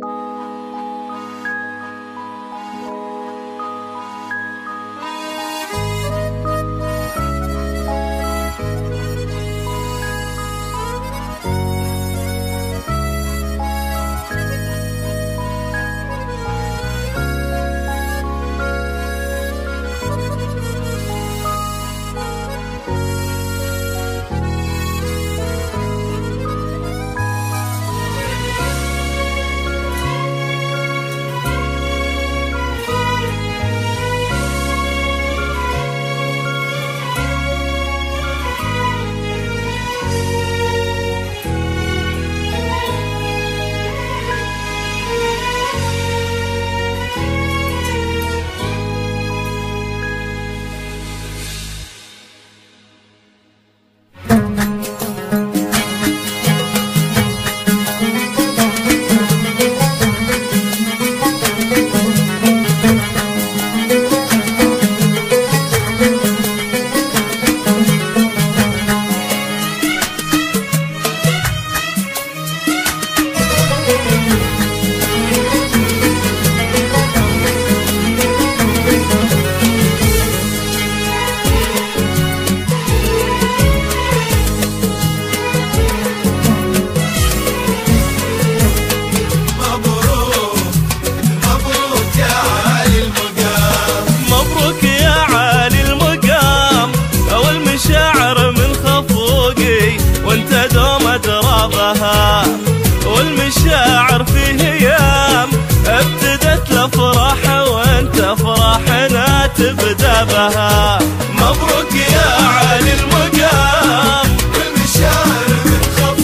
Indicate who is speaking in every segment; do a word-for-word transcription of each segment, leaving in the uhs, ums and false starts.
Speaker 1: والمشاعر في هيام ابتدت الافراح وانت فرحنا تبدا بها. مبروك يا عالي المقام
Speaker 2: والمشاعر من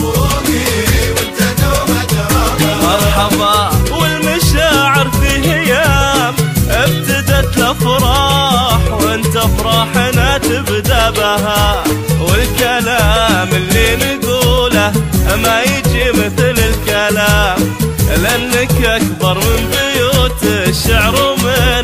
Speaker 2: خفوقي وانت دوم ترابها.
Speaker 1: مرحبا والمشاعر في هيام ابتدت الافراح وانت فرحنا تبدا بها. والكلام اللي نقوله ما يجي مثل الكلام لأنك أكبر من بيوت الشعر ومن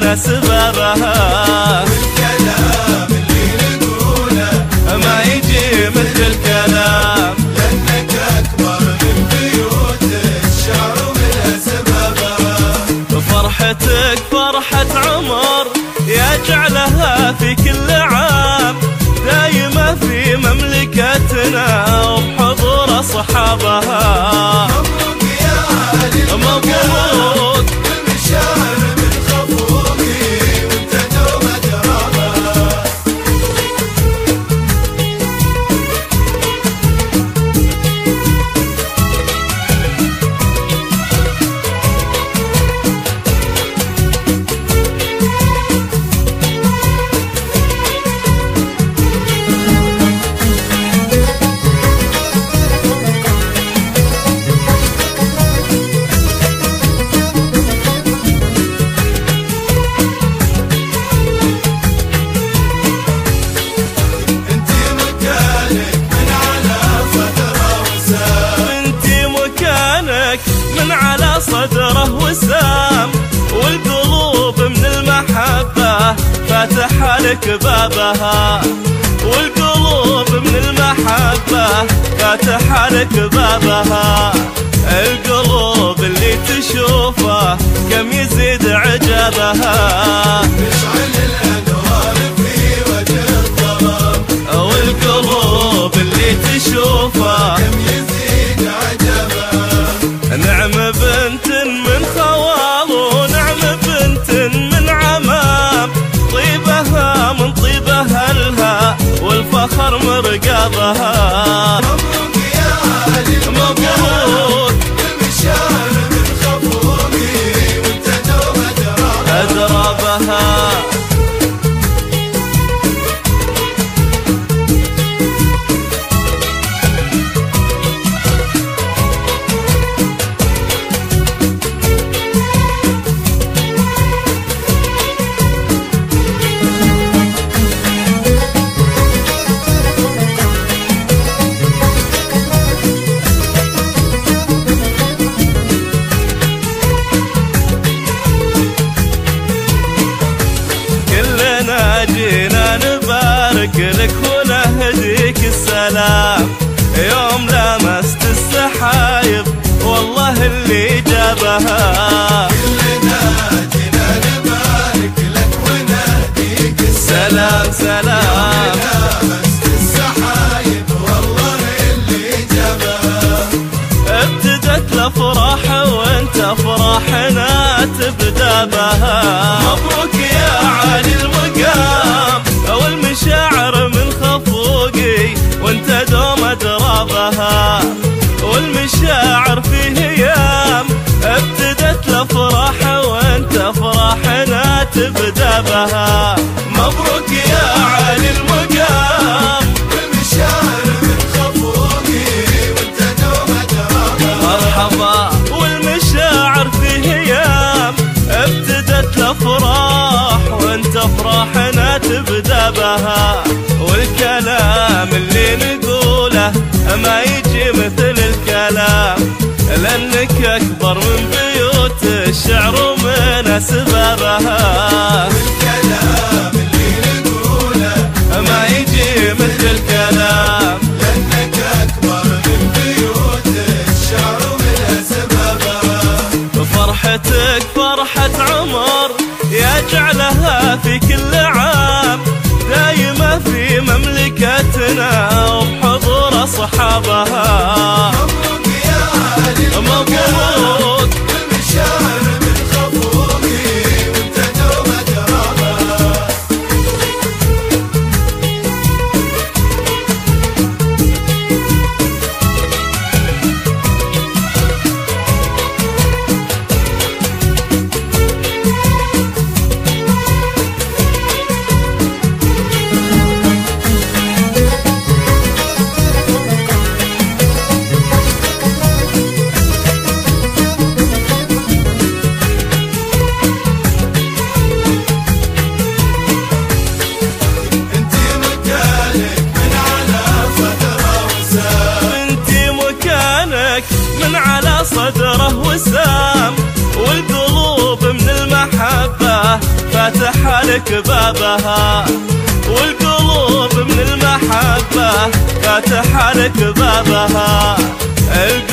Speaker 1: أسبابها.
Speaker 2: والكلام اللي نقوله
Speaker 1: ما يجي مثل الكلام
Speaker 2: لأنك أكبر من بيوت الشعر ومن أسبابها.
Speaker 1: فرحتك فرحة عمر يجعلها في كل عام دايمة في مملكتنا وبحضور أصحابها.
Speaker 2: مبروك يا عالي
Speaker 1: مبروك
Speaker 2: والمشاعر من خفوقي وانت دوم ترابها.
Speaker 1: من على صدره وسام والقلوب من المحبة فاتحة لك بابها. والقلوب من المحبة فاتحة لك بابها. القلوب اللي تشوفه كم يزيد عجبها.
Speaker 2: تشعل الأنوار في وجه الظلام.
Speaker 1: والقلوب اللي تشوفه
Speaker 2: كم يزيد عجبها.
Speaker 1: نعم بنت من خوال ونعم بنت من عمام طيبها من طيب أهلها والفخر مرقبها.
Speaker 2: مبروك يا عالي
Speaker 1: مبروك
Speaker 2: والمشاعر من خفوقي وانت دوم ترابها.
Speaker 1: أدرابها. بها.
Speaker 2: كلنا جينا نبارك لك ونهديك
Speaker 1: سلام سلام
Speaker 2: لامست السحايب والله اللي جابها.
Speaker 1: ابتدت الافراح وانت افراحنا تبدا بها. مبروك يا عالي المقام والمشاعر من خفوقي وانت دوم ادرى بها. والمشاعر فيه ايام ابتدت الافراح وانت افراحنا تبدا بها. مبروك يا عالي المقام
Speaker 2: والمشاعر من خفوقي وانت دوم ادرى بها.
Speaker 1: مرحبا. والمشاعر فيه ايام ابتدت الافراح وانت افراحنا تبدا بها. والكلام اللي نقوله ما يجي مثل الكلام لانك اكبر من بيوت الشعر ومن اسبابها.
Speaker 2: والكلام اللي نقوله
Speaker 1: ما يجي مثل الكلام
Speaker 2: لانك اكبر من بيوت الشعر ومن اسبابها.
Speaker 1: فرحتك فرحة عمر يجعلها في كل عام دايمة في مملكتنا وبحضور أصحابها.
Speaker 2: مبروك يا عالي
Speaker 1: مبروك.
Speaker 2: والمشاعر من خفوقي وانت دوم ادرى بها. انتي مكانك من على صدره وسام.
Speaker 1: انتي مكانك من على صدره وسام. والقلوب من المحبة فاتحة لك بابها. والقلوب من المحبة فاتحة لك بابها.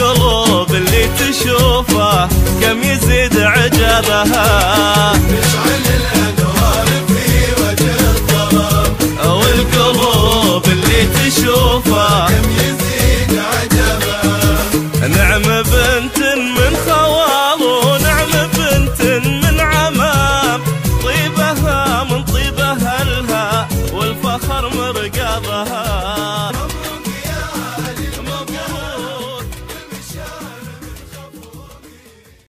Speaker 1: القلوب اللي تشوفه كم يزيد عجبها.
Speaker 2: مش